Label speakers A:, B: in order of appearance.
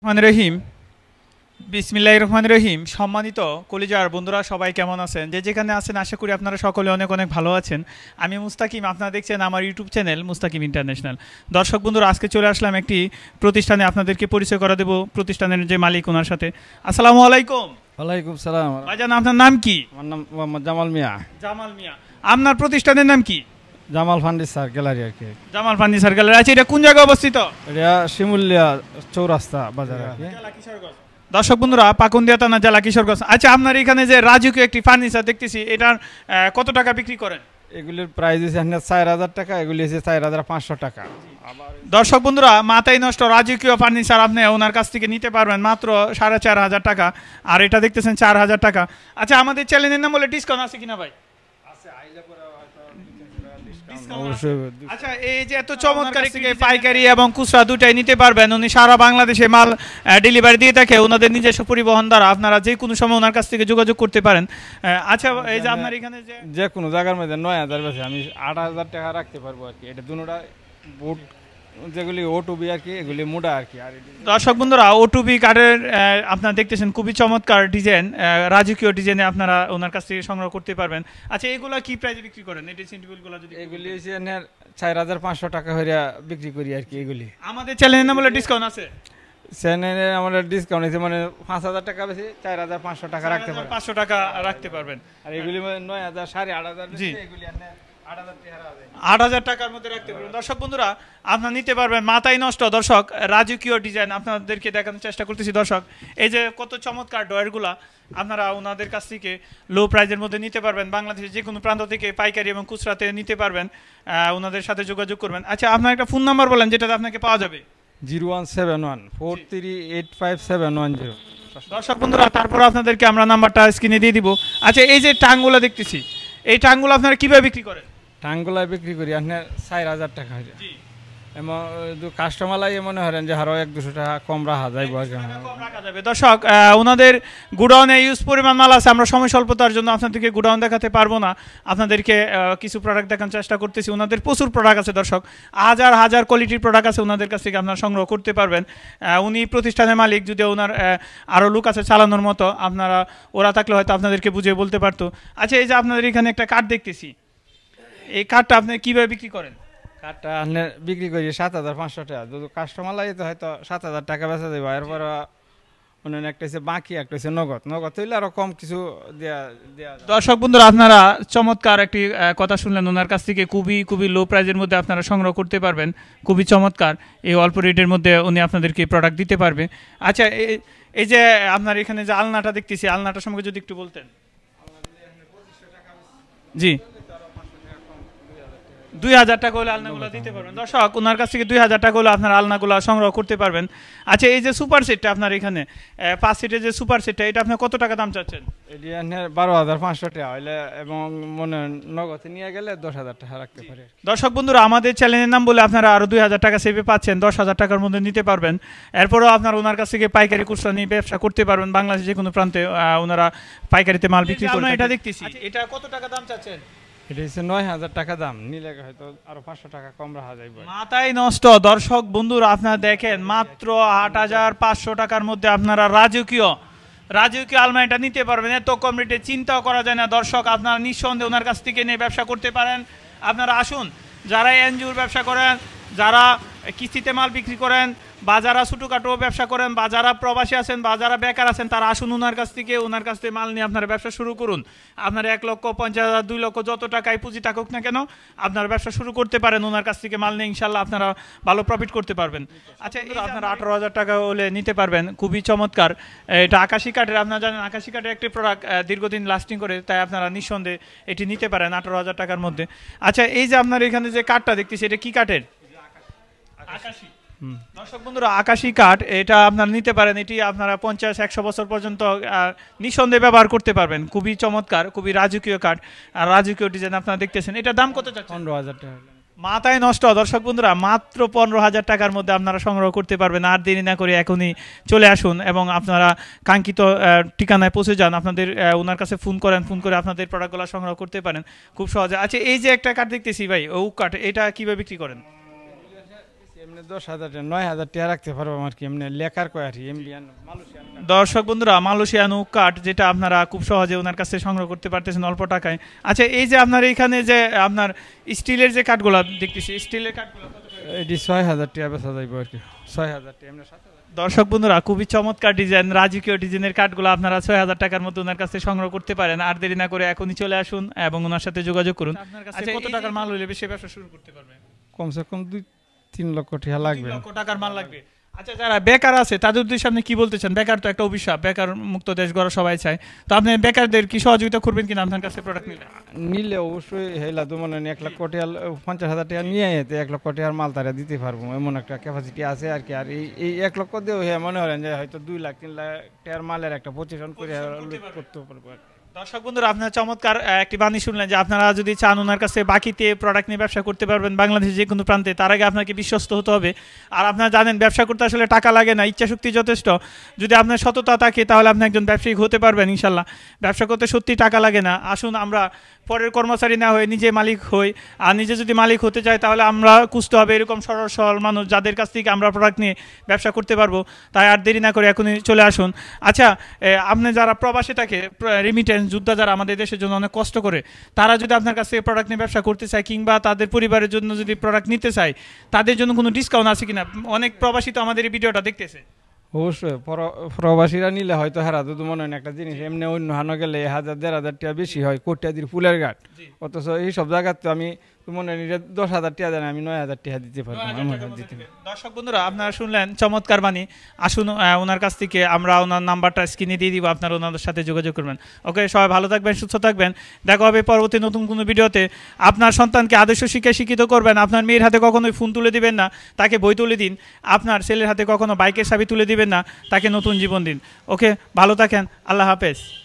A: রহমান রহিম। বিসমিল্লাহির রহমানির রহিম। সম্মানিত কলিজার বন্ধুরা সবাই কেমন আছেন? যে যেখানে আছেন আশা করি আপনারা সকলে অনেক অনেক ভালো আছেন। আমি মুস্তাকিম, আপনারা দেখছেন আমার ইউটিউব চ্যানেল মুস্তাকিম ইন্টারন্যাশনাল। দর্শক বন্ধুরা, আজকে চলে আসলাম একটি প্রতিষ্ঠানে, আপনাদেরকে পরিচয় করা দেব প্রতিষ্ঠানের যে মালিক, ওনার সাথে। আসসালামু আলাইকুম।
B: ওয়ালাইকুম সালাম।
A: ভাইজান, আপনার নাম কি?
B: আমার নাম মোহাম্মদ জামাল মিয়া।
A: জামাল মিয়া। আপনার প্রতিষ্ঠানের নাম কি?
B: জামাল ফার্নিচার গ্যালারি আর কি।
A: Jamal furniture gallery. আচ্ছা, এটা কোন জায়গায় অবস্থিত?
B: এটা শিমুলিয়া চৌরাস্তা বাজার আর কি।
A: দর্শক বন্ধুরা, পাকুন্দিয়া থানা, জেলা কিশোরগঞ্জ। আচ্ছা, আপনার এখানে যে রাজকীয় একটি ফার্নিচার দেখতেছি, এটার কত টাকা বিক্রি করেন?
B: এগুলির প্রাইস হচ্ছে 4000 টাকা, এগুলি হচ্ছে 4500 টাকা।
A: দর্শক বন্ধুরা, মাথায় নষ্ট রাজকীয় ফার্নিচার আপনি ওনার কাছ থেকে নিতে পারবেন মাত্র 4500 টাকা। আর এটা দেখতেছেন 4000 টাকা। আচ্ছা, আমাদের চ্যানেলের নাম বলে ডিসকাউন্ট আছে কিনা ভাই? আচ্ছা, এই যে এত চমৎকার পাইকারি এবং খুচরা দুটাই নিতে পারবেন। উনি সারা বাংলাদেশে মাল ডেলিভারি দিয়ে থাকে ওনাদের নিজস্ব পরিবহন দ্বারা। আপনারা যে কোনো সময় ওনার কাছ থেকে যোগাযোগ করতে পারেন। আচ্ছা, এই যে আপনার এখানে
B: যে কোনো জায়গার মধ্যে 9000 বেশি আমি 8000 টাকা রাখতে পারবো আর কি। এটা দুটোটা বুট যেগুলি ওটুবি আর কি, এগুলি মোডা আর কি। আর
A: দর্শক বন্ধুরা, ওটুবি কার্ডের আপনারা দেখতেছেন খুবই চমৎকার ডিজাইন, রাজকীয় ডিজাইনে আপনারা ওনার কাছ থেকে সংগ্রহ করতে পারবেন। আচ্ছা, এগুলা কি প্রাইসে বিক্রি করেন? এই ড্রেসিং টেবিলগুলো যদি
B: এগুলি হচ্ছে 4500 টাকা হইরা বিক্রি করি আর কি। এগুলি
A: আমাদের চ্যানেলের নাম বলে ডিসকাউন্ট আছে?
B: চ্যানেলে আমাদের ডিসকাউন্ট আছে, মানে 5000 টাকা বেশি 4500 টাকা রাখতে পারবেন।
A: 500 টাকা রাখতে পারবেন।
B: আর এগুলি 9000 8500
A: জি,
B: এগুলি
A: 8000 টাকার মধ্যে রাখতে পারবেন। দর্শক বন্ধুরা, আপনারা নিতে পারবেন মাথায় নষ্ট দর্শক রাজকীয় ডিজাইন আপনাদেরকে দেখানোর চেষ্টা করতেছি। দর্শক, এই যে কত চমৎকার ডয়ারগুলা আপনারা ওনাদের কাছ থেকে লো প্রাইজের মধ্যে নিতে পারবেন। বাংলাদেশের যে কোনো প্রান্ত থেকে পাইকারি এবং খুচরাতে নিতে পারবেন। ওনাদের সাথে যোগাযোগ করবেন। আচ্ছা, আপনার একটা ফোন নাম্বার বলেন যেটাতে আপনাকে পাওয়া যাবে।
B: 0171438570।
A: দর্শক বন্ধুরা, তারপর আপনাদেরকে আমরা নাম্বারটা স্ক্রিনে দিয়ে দিব। আচ্ছা, এই যে টাঙ্গুলা দেখতেছি, এই টাঙ্গুলা আপনারা কিভাবে বিক্রি করেন?
B: টাঙ্গুলা বিক্রি করি আপনার 4000 টাকা হয়ে যায়। এমন কাস্টমার লাগে মনে করেন যে আরো 1-200 টাকা কম রাখা যাবে।
A: দর্শক, ওনাদের গুডাউনে ইউজ পরিমাণ মাল আছে। আমরা সময় স্বল্পতার জন্য আপনাদেরকে গুডাউন দেখাতে পারবো না। আপনাদেরকে কিছু প্রোডাক্ট দেখানোর চেষ্টা করতেছি। ওনাদের প্রচুর প্রোডাক্ট আছে দর্শক, হাজার হাজার কোয়ালিটির প্রোডাক্ট আছে ওনাদের কাছ থেকে আপনারা সংগ্রহ করতে পারবেন। উনি প্রতিষ্ঠানের মালিক, যদি ওনার আরও লোক আছে চালানোর মতো, আপনারা ওরা থাকলে হয়তো আপনাদেরকে বুঝিয়ে বলতে পারতো। আচ্ছা, এই যে আপনাদের এখানে একটা কার্ড দেখতেছি, এই কার্ডটা আপনি কীভাবে বিক্রি করেন?
B: কার্ডটা আপনি বিক্রি করি 7500 টাকা। যদি কাস্টমার লাগে তো হয়তো 7000 টাকা বেচা দেবো। এরপর অন্যান্য একটা হচ্ছে বাকি, একটা হচ্ছে নগদ। নগদ হইলে আরও কম কিছু দেওয়া।
A: দর্শক বন্ধুরা, আপনারা চমৎকার একটি কথা শুনলেন ওনার কাছ থেকে। খুবই খুবই লো প্রাইজের মধ্যে আপনারা সংগ্রহ করতে পারবেন। খুবই চমৎকার এই অল্প রেটের মধ্যে উনি আপনাদেরকে প্রোডাক্ট দিতে পারবে। আচ্ছা, এই যে আপনার এখানে যে আলনাটা দেখতেছি, আলনাটার সম্পর্কে যদি একটু বলতেন। জি, 2000 টাকা হলে আলনাগুলো দিতে পারবেন। দর্শক, ওনার কাছ থেকে 2000 টাকা হলে আপনার আলনাগুলো সংগ্রহ করতে পারবেন। আচ্ছা, এই যে সুপার সেটটা আপনার এখানে 5 সিটের যে সুপার সেটটা, এটা আপনি কত টাকা দাম চাচ্ছেন?
B: এটি 12500 টাকা হইলে এবং মনে নগদে নিয়ে গেলে 10000 টাকা রাখতে পারে।
A: দর্শক বন্ধুরা, আমাদের চ্যানেলের নাম বলে আপনারা আরও 2000 টাকা সেভে পাচ্ছেন। 10000 টাকার মধ্যে নিতে পারবেন। এরপরও আপনার ওনার কাছ থেকে পাইকারি খুচরা নিয়ে ব্যবসা করতে পারবেন। বাংলাদেশের যে কোনো প্রান্তে ওনারা পাইকারিতে মাল বিক্রি করেন। এটা দেখতেছি, এটা কত টাকা দাম চাচ্ছেন?
B: এটা হচ্ছে 9000 টাকা দাম। নিলে হয়তো আরো 500 টাকা কম রাখা যাবে।
A: মাথায় নষ্ট দর্শক বন্ধুরা, আপনারা দেখেন মাত্র 8500 টাকার মধ্যে আপনারা রাজকীয় আলমারিটা নিতে পারবেন। এত কম রেটে চিন্তাও করা যায় না। দর্শক, আপনারা নিঃসন্দেহে ওনার কাছ থেকে নিয়ে ব্যবসা করতে পারেন। আপনারা আসুন, যারা এনজিওর ব্যবসা করেন, যারা কিস্তিতে মাল বিক্রি করেন, বা যারা ছোটোখাটো ব্যবসা করেন, বা যারা প্রবাসী আছেন, বা যারা বেকার আছেন, তারা আসুন ওনার কাছ থেকে মাল নিয়ে আপনারা ব্যবসা শুরু করুন। আপনার 1,50,000 2 লক্ষ যত টাকায় পুঁজি থাকুক না কেন, আপনার ব্যবসা শুরু করতে পারেন ওনার কাছ থেকে মাল নিয়ে। ইনশাল্লাহ আপনারা ভালো প্রফিট করতে পারবেন। আচ্ছা, আপনারা 18,000 টাকা হলে নিতে পারবেন। খুবই চমৎকার। এটা আকাশি কাঠের, আপনারা জানেন আকাশি কাঠের একটি প্রোডাক্ট দীর্ঘদিন লাস্টিং করে, তাই আপনারা নিঃসন্দেহে এটি নিতে পারেন 18,000 টাকার মধ্যে। আচ্ছা, এই যে আপনার এখানে যে কাঠটা দেখতেছি, এটা কি কাঠের? আকাশি। দর্শক বন্ধুরা, আকাশি কাঠ এটা আপনারা নিতে পারেন। এটি আপনারা 50-100 বছর পর্যন্ত নিঃসন্দেহে ব্যবহার করতে পারবেন। খুবই চমৎকার, খুবই রাজকীয় কাঠ আর রাজকীয় ডিজাইন আপনারা দেখতেছেন। এটার দাম কত চাচ্ছেন?
B: 15000 টাকা।
A: মাথায় নষ্ট দর্শক বন্ধুরা, মাত্র 15000 টাকার মধ্যে আপনারা সংগ্রহ করতে পারবেন। আর দেরি না করে এখনই চলে আসুন এবং আপনারা কাঙ্ক্ষিত ঠিকানায় পৌঁছে যান। আপনাদের ওনার কাছে ফোন করে আপনাদের প্রোডাক্টগুলো সংগ্রহ করতে পারেন খুব সহজে। আচ্ছা, এই যে একটা কাঠ দেখতেছি ভাই, ও কাঠ, এটা কিভাবে বিক্রি করেন?
B: এমনি 10,000 টাকা 9,000 টাকা রাখতে পারবো আর কি এমনি লেখার কয় আর কি এমবিয়ান মালয়েশিয়ান
A: দর্শক বন্ধুরা মালয়েশিয়ান ওক কাঠ যেটা আপনারা খুব সহজে ওনার কাছে সংগ্রহ করতে পারতেছেন অল্প টাকায়। আচ্ছা এই যে আপনার এখানে যে আপনার স্টিলের যে কাঠগুলো দেখতেছি স্টিলের কাঠগুলো কত করে?
B: এটি 6,000 টাকা বেচা যাইব আর কি 6,000 টাকা এমনি 7,000।
A: দর্শক বন্ধুরা খুবই চমৎকার ডিজাইন রাজকীয় ডিজাইনের কাঠগুলো আপনারা 6,000 টাকার মধ্যে ওনার কাছে সংগ্রহ করতে পারেন। আর দেরি না করে এখনই চলে আসুন এবং ওনার সাথে যোগাযোগ করুন। আপনার কাছে কত টাকার মাল হইলে বেশি ব্যবসা শুরু করতে পারবেন?
B: কমসে কম 2-3 লক্ষ টাকা লাগবে।
A: 3 লক্ষ টাকার মাল লাগবে। আচ্ছা যারা বেকার আছে তাদের উদ্দেশ্যে আপনি কি বলতে চান? বেকার তো একটা অভিশাপ, বেকার মুক্ত দেশ গড়া সবাই চায়, তো আপনি বেকারদের কি সহযোগিতা করবেন কিনা আপনার কাছে প্রোডাক্ট নিলে?
B: নিলে অবশ্যই হেলা তো মনে 1 লক্ষ টাকা 50,000 টাকা নিয়ে যেতে 1 লক্ষ টাকার মাল তারা দিতে পারবো এমন একটা ক্যাপাসিটি আছে আর কি। আর এই 1 লক্ষ দিয়েও মনে হলেন যে হয়তো 2 লাখ 3 লাখ টাকার মালের একটা পজিশন করে করতে পারবো।
A: দর্শক বন্ধুরা আপনারা চমৎকার একটি বাণী শুনলেন যে আপনারা যদি চান ওনার কাছে বাকিতে প্রোডাক্ট নিয়ে ব্যবসা করতে পারবেন বাংলাদেশের যে কোনো প্রান্তে, তার আগে আপনাকে বিশ্বস্ত হতে হবে। আর আপনারা জানেন ব্যবসা করতে আসলে টাকা লাগে না, ইচ্ছা শক্তি যথেষ্ট। যদি আপনার সততা থাকে তাহলে আপনি একজন ব্যবসায়িক হতে পারবেন ইনশাল্লাহ। ব্যবসা করতে সত্যি টাকা লাগে না। আসুন আমরা পরের কর্মচারী না হয়ে নিজে মালিক হই। আর নিজে যদি মালিক হতে চাই তাহলে আমরা খুঁজতে হবে এরকম সরল সরল মানুষ যাদের কাছ থেকে আমরা প্রোডাক্ট নিয়ে ব্যবসা করতে পারবো। তাই আর দেরি না করে এখনই চলে আসুন। আচ্ছা আপনি যারা প্রবাসী থাকে রেমিটেন্স যোদ্ধা যারা আমাদের দেশের জন্য অনেক কষ্ট করে, তারা যদি আপনার কাছে প্রোডাক্ট নিয়ে ব্যবসা করতে চায় কিংবা তাদের পরিবারের জন্য যদি প্রোডাক্ট নিতে চায়, তাদের জন্য কোনো ডিসকাউন্ট আছে কিনা? অনেক প্রবাসী তো আমাদের এই ভিডিওটা দেখতেছে।
B: অবশ্যই প্রবাসীরা নিলে হয়তো হারা তো মনে হয় একটা জিনিস এমনি অন্য হানো গেলে 1,000-1,500 টাকা বেশি হয় কোটিয়াদির ফুলের ঘাট, অথচ এই সব জায়গায় তো আমি তো মনে হয় 10,000 টাকা দেন আমি 9,000 টাকা দিতে পারবো।
A: দর্শক বন্ধুরা আপনারা শুনলেন চমৎকার বাণী। আসুন ওনার কাছ থেকে আমরা ওনার নাম্বারটা স্ক্রিনে দিয়ে দিব, আপনারা ওনাদের সাথে যোগাযোগ করবেন। ওকে সবাই ভালো থাকবেন, সুস্থ থাকবেন, দেখা হবে পরবর্তী নতুন কোনো ভিডিওতে। আপনার সন্তানকে আদর্শ শিক্ষায় শিক্ষিত করবেন। আপনার মেয়ের হাতে কখনোই ফোন তুলে দিবেন না, তাকে বই তুলে দিন। আপনার ছেলের হাতে কখনো বাইকের চাবি তুলে দিবেন না, তাকে নতুন জীবন দিন। ওকে ভালো থাকেন, আল্লাহ হাফেজ।